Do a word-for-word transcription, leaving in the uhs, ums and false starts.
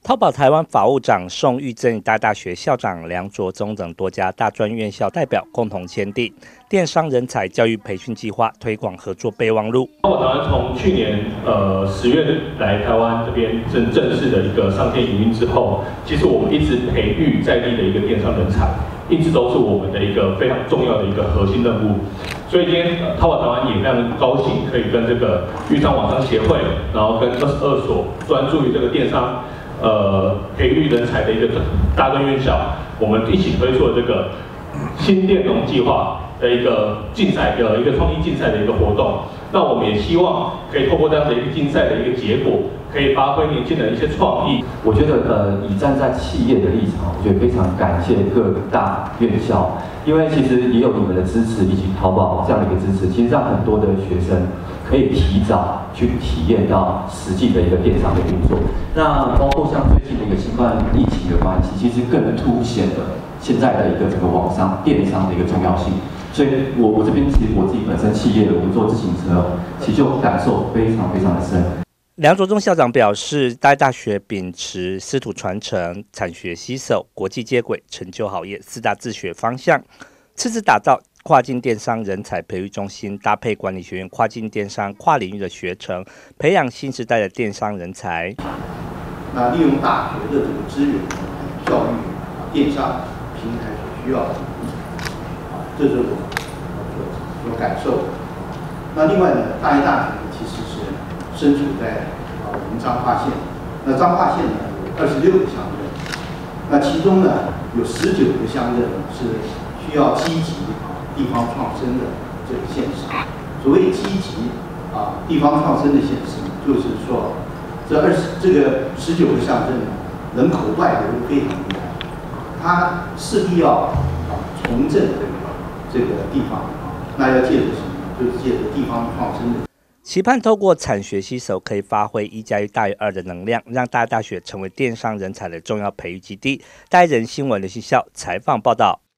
淘宝台湾法务长宋玉珍与大大学校长梁卓宗等多家大专院校代表共同签订电商人才教育培训计划推广合作备忘录。 淘宝台湾从去年呃十月来台湾这边正正式的一个上线营运之后，其实我们一直培育在地的一个电商人才，一直都是我们的一个非常重要的一个核心任务。所以今天、呃、淘宝台湾也非常高兴可以跟这个豫商网商协会，然后跟二十二所专注于这个电商。 呃，培育人才的一个大专院校，我们一起推出了这个新电农计划的一个竞赛，呃，一个创意竞赛的一个活动。那我们也希望可以透过这样的一个竞赛的一个结果，可以发挥年轻人一些创意。 我觉得，呃，以站在企业的立场，我觉得非常感谢各大院校，因为其实也有你们的支持以及淘宝这样的一个支持，其实让很多的学生。 可以提早去体验到实际的一个电商的运作。那包括像最近的一个新冠疫情的关系，其实更凸显了现在的一个整个网商电商的一个重要性。所以我我这边其实我自己本身企业的，我们做自行车，其实就感受非常非常的深。 梁卓宗校长表示，大大学秉持师徒传承、产学携手、国际接轨、成就好业四大自学方向，次次打造。 跨境电商人才培育中心搭配管理学院跨境电商跨领域的学程，培养新时代的电商人才。 那利用大学的这个资源，教育电商平台所需要的能力，啊，这是我所所感受的。那另外呢，大一大学其实是身处在啊我们彰化县，那彰化县呢有二十六个乡镇，那其中呢有十九个乡镇是需要积极。 地方创生的这个县市，所谓积极啊，地方创生的县市，就是说，这二十这个十九个乡镇呢，人口外流非常厉害，它势必要啊重振这个这个地方，那要借着什么？就是借着地方创生的。 期盼透过产学携手，可以发挥一加一大于二的能量，让大大学成为电商人才的重要培育基地。大人新闻的学校采访报道。